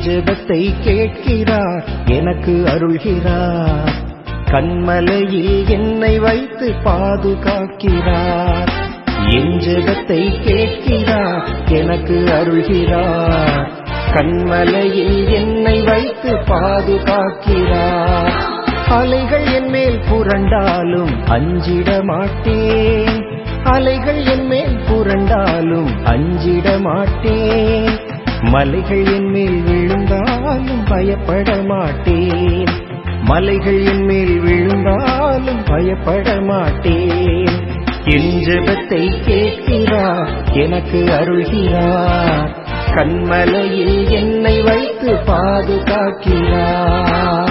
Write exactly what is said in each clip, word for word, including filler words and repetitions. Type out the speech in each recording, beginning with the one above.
ஜெபத்தை கேட்கிறார், எனக்கு அருள்கிறார். கண்மலையில் என்னை வைத்து பாதுகாக்கிறார். என் ஜெபத்தை கேட்கிறார், எனக்கு அருள்கிறார். கண்மலையில் என்னை வைத்து பாதுகாக்கிறார். அலைகள் என் மேல் புரண்டாலும் அஞ்சிட மாட்டேன். அலைகள் என் மேல் புரண்டாலும் அஞ்சிட மாட்டேன். மலைகள் என் மேல் விழுந்தாலும் பயப்பட மாட்டேன். மலைகள் என் மேல் விழுந்தாலும் பயப்பட மாட்டேன். என் ஜெபத்தை கேட்கிறார், எனக்கு அருள்கிறார். கண்மலையில் என்னை வைத்து பாதுகாக்கிறார்.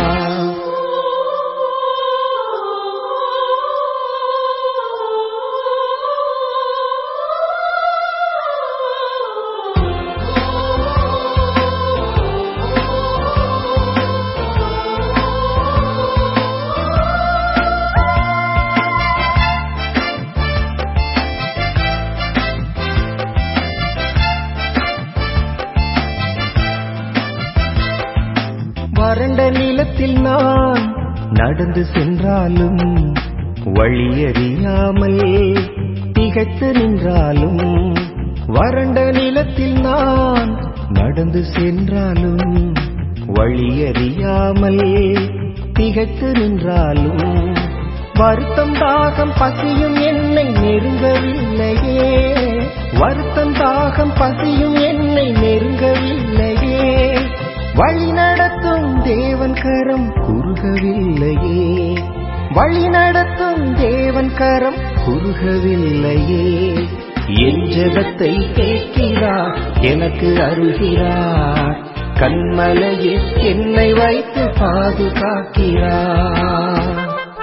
வறண்ட நிலத்தில் நான் நடந்து சென்றாலும், வழியறியாமல் திகைத்து நின்றாலும், வறண்ட நிலத்தில் நான் நடந்து சென்றாலும், வழியறியாமல் திகைத்து நின்றாலும், வருத்தம் தாகம் பசியும் என்னை நெருங்கவில்லையே. வருத்தம் தாகம் பசியும் என்னை நெருங்கவில்லையே. வழி நடத்தும் தேவன் கரம் குறுகவில்லையே. வழி நடத்தும் தேவன் கரம் குறுகவில்லையே. என் ஜெபத்தை கேட்கிறார், எனக்கு அருள்கிறார். கண்மலையில் என்னை வைத்து பாதுகாக்கிறார்.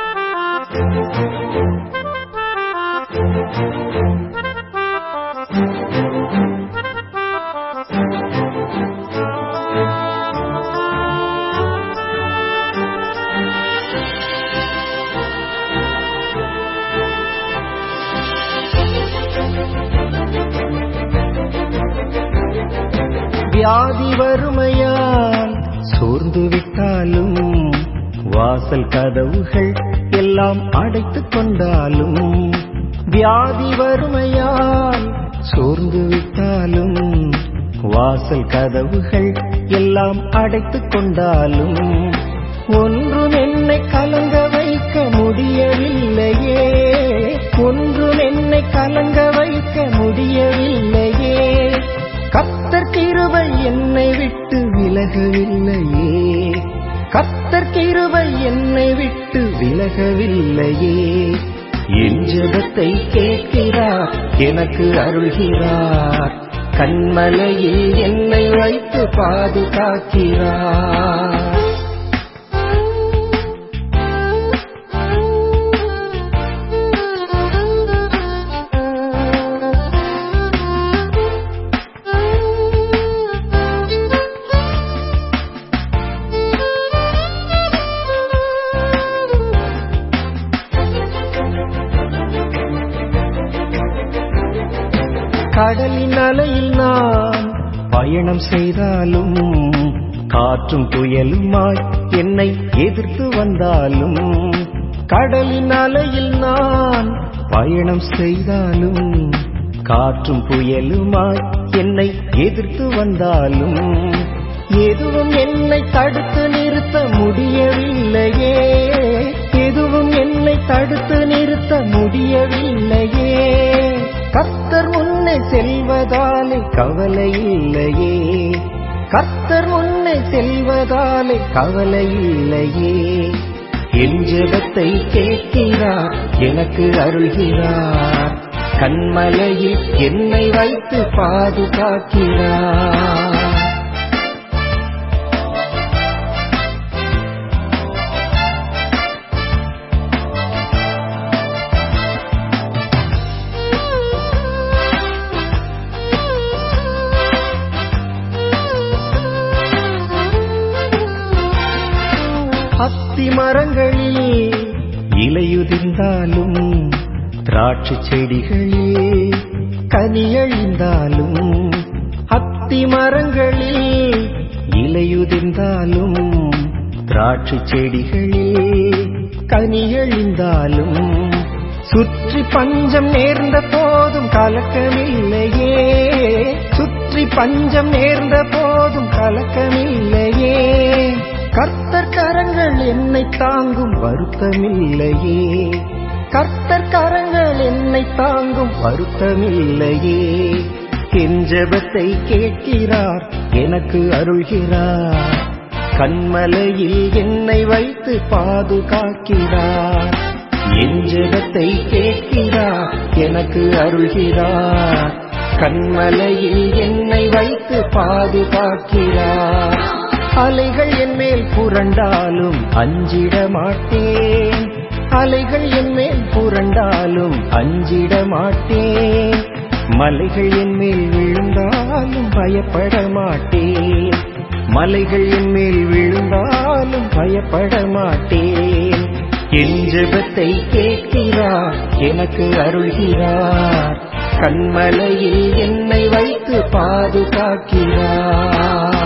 வியாதி வறுமையால் சோர்ந்து விட்டாலும், வாசல் கதவுகள் எல்லாம் அடைத்துக் கொண்டாலும், வியாதி வறுமையால் சோர்ந்து விட்டாலும், வாசல் கதவுகள் எல்லாம் அடைத்துக் கொண்டாலும், ஒன்றும் என்னை கலங்க வைக்க முடியவில்லையே. ஒன்றும் என்னை கலங்க வைக்க முடியவில்லையே. கர்த்தர் கிருபை என்னை விட்டு விலகவில்லையே. கர்த்தர் கிருபை என்னை விட்டு விலகவில்லையே. என் ஜெபத்தை கேட்கிறார், எனக்கு அருள்கிறார். கண்மலையில் என்னை வைத்து பாதுகாக்கிறார். கடலின் அலையில் நான் பயணம் செய்தாலும், காற்றும் புயலுமாய் என்னை எதிர்த்து வந்தாலும், கடலின் அலையில் நான் பயணம் செய்தாலும், காற்றும் புயலுமாய் என்னை எதிர்த்து வந்தாலும், எதுவும் என்னை தடுத்து நிறுத்த முடியவில்லையே. எதுவும் என்னை தடுத்து நிறுத்த முடியவில்லையே. கர்த்தர் முன்னே செல்வதாலே கவலை இல்லையே. கர்த்தர் முன்னே செல்வதாலே கவலை இல்லையே. என் ஜெபத்தை கேட்கிறார், எனக்கு அருள்கிறார். கண்மலையில் என்னை வைத்து பாதுகாக்கிறார். அத்தி மரங்களில் இலையுதிர்ந்தாலும், திராட்சை செடிகளில் கனியழிந்தாலும், அத்தி மரங்களில் இலையுதிர்ந்தாலும் திராட்சை செடிகளில் கனியழிந்தாலும் சுற்றி பஞ்சம் நேர்ந்த போதும் கலக்கமில்லையே, சுற்றி பஞ்சம் நேர்ந்த போதும் கலக்கமில்லையே. கர்த்தர் கரங்கள் என்னை தாங்கும் வருத்தமில்லையே, கர்த்தர் கரங்கள் என்னை தாங்கும் வருத்தமில்லையே. என் ஜெபத்தை கேட்கிறார், எனக்கு அருள்கிறார், கன்மலையில் என்னை வைத்து பாதுகாக்கிறார். என் ஜெபத்தை கேட்கிறார், எனக்கு அருள்கிறார், கன்மலையில் என்னை வைத்து பாதுகாக்கிறார். அலைகள் என் மேல் புரண்டாலும் அஞ்சிட மாட்டேன், அலைகள் என் மேல் புரண்டாலும் அஞ்சிட மாட்டேன். மலைகள் என் மேல் விழுந்தாலும் பயப்பட மாட்டேன், மலைகள் என் மேல் விழுந்தாலும் பயப்பட மாட்டேன். என் ஜெபத்தை கேட்கிறார், எனக்கு அருள்கிறார், கன்மலையில் என்னை வைத்து பாதுகாக்கிறார்.